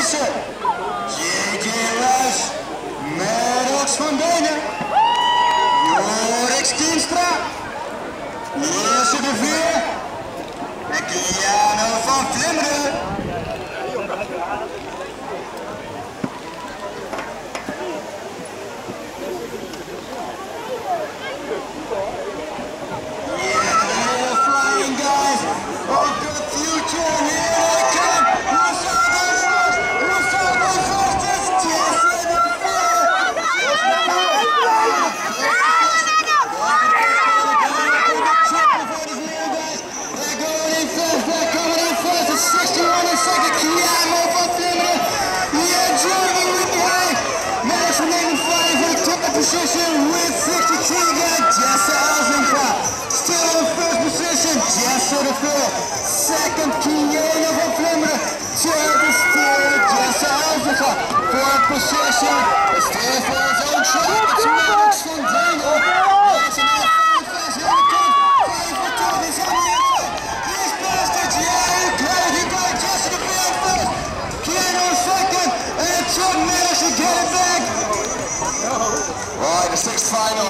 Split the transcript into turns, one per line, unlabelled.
Visser, J.J. Ruijs, Maddox van Benen, Jorik Stienstra, Jesse de Veer en Keanu van Vlimmeren. Position with 62, got Jesse Elzinga. Still in first position, Jesse de Veer. Second, Keanu van Vlimmeren. Third is still Jesse Elzinga. Fourth position, still for his own shot. It's Maddox van Benen. There's another 5 here to come. 5 for 2, he's on the inside. He's past it, yeah, he got Jesse de Veer first. Keanu second, and Chuck Maddox to get it back. All right, the sixth final.